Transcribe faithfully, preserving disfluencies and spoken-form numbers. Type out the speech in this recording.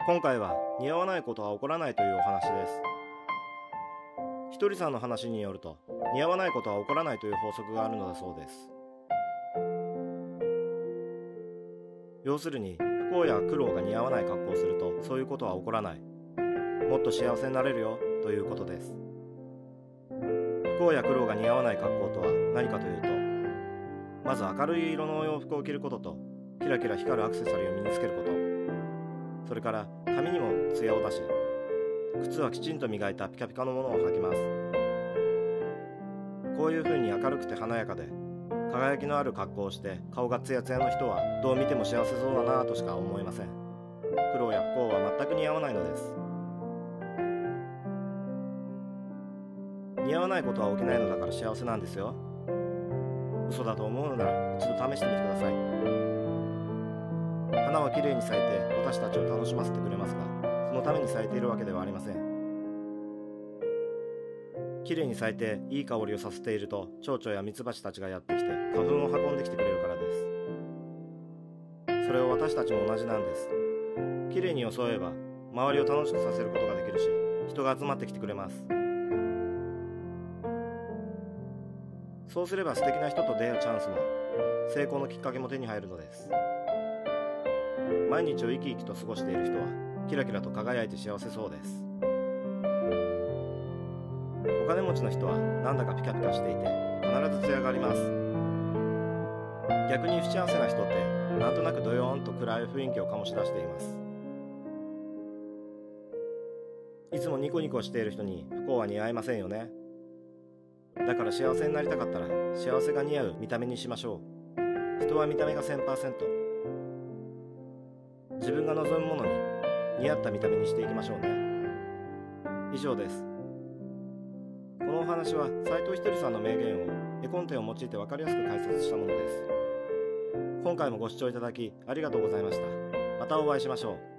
今回は似合わないことは起こらないというお話です。ひとりさんの話によると、似合わないことは起こらないという法則があるのだそうです。要するに不幸や苦労が似合わない格好をすると、そういうことは起こらない、もっと幸せになれるよということです。不幸や苦労が似合わない格好とは何かというと、まず明るい色のお洋服を着ることと、キラキラ光るアクセサリーを身につけること、それから髪にもツヤを出し、靴はきちんと磨いたピカピカのものを履きます。こういう風に明るくて華やかで輝きのある格好をして顔がツヤツヤの人は、どう見ても幸せそうだなぁとしか思えません。苦労や不幸は全く似合わないのです。似合わないことは起きないのだから幸せなんですよ。嘘だと思うのなら一度試してみてください。花はきれいに咲いて私たちを楽しませてくれますが、そのために咲いているわけではありません。きれいに咲いていい香りをさせていると、蝶々やミツバチたちがやってきて花粉を運んできてくれるからです。それを私たちも同じなんです。きれいに装えば周りを楽しくさせることができるし、人が集まってきてくれます。そうすれば素敵な人と出会うチャンスも成功のきっかけも手に入るのです。毎日を生き生きと過ごしている人はキラキラと輝いて幸せそうです。お金持ちの人はなんだかピカピカしていて必ず艶があります。逆に不幸せな人ってなんとなくドヨーンと暗い雰囲気を醸し出しています。いつもニコニコしている人に不幸は似合いませんよね。だから幸せになりたかったら幸せが似合う見た目にしましょう。人は見た目が せんパーセント。 自分が望むものに似合った見た目にしていきましょうね。以上です。このお話は斉藤ひとりさんの名言を絵コンテを用いて分かりやすく解説したものです。今回もご視聴いただきありがとうございました。またお会いしましょう。